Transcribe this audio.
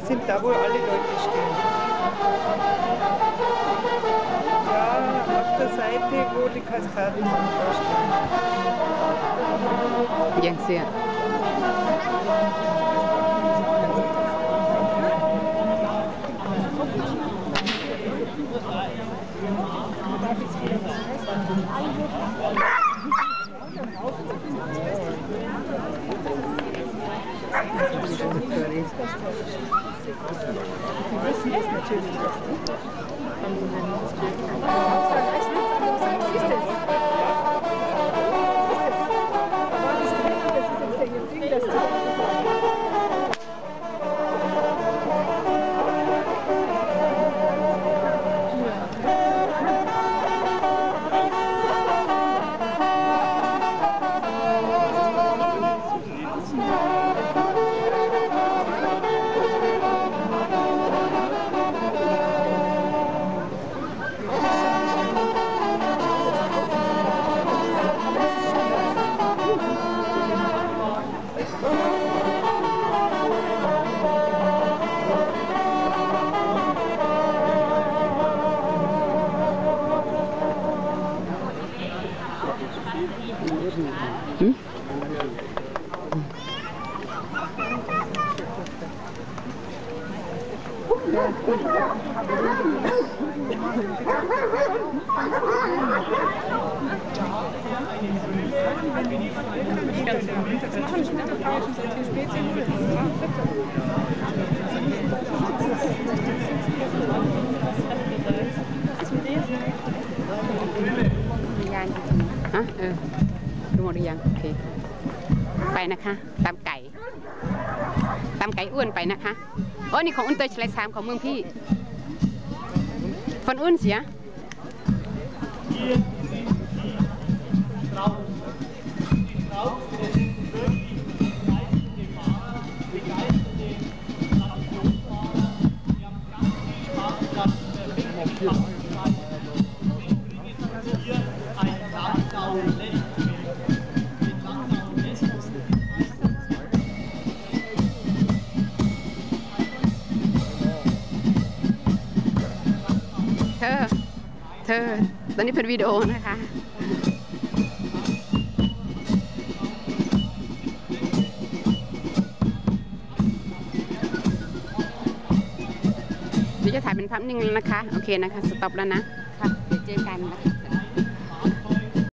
sind da, wo alle Leute stehen. Ja, auf der Seite, wo die Kaskaden sind, da stehen. Yang sehr. Die wissen das natürlich. ดูหมดหรือยังโอเคไปนะคะตามไก่อ้วนไปนะคะโอ้นี่ของอุ่นเตยชลายสามของเมืองพี่คนอุ่นเสียเธอตอนนี้เป็นวิดีโอนะคะเดี๋ยวจะถ่ายเป็นภาพนิ่งนะคะโอเคนะคะสต็อปแล้วนะค่ะเดี๋ยวเจอกันนะคะ